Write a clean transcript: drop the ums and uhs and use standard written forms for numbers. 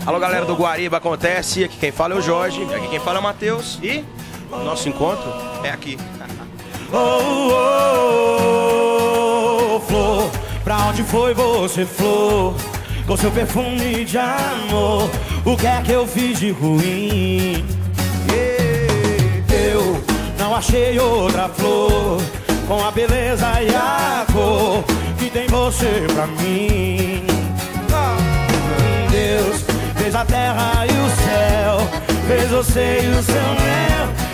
Alô, galera do Guariba, acontece. Aqui quem fala é o Jorge. Aqui quem fala é o Matheus. E nosso encontro é aqui. Oh, oh, oh, flor, pra onde foi você, flor? Com seu perfume de amor, o que é que eu fiz de ruim? Eu não achei outra flor com a beleza e a cor que tem você pra mim. Deus fez a terra e o céu, fez você e o seu mel.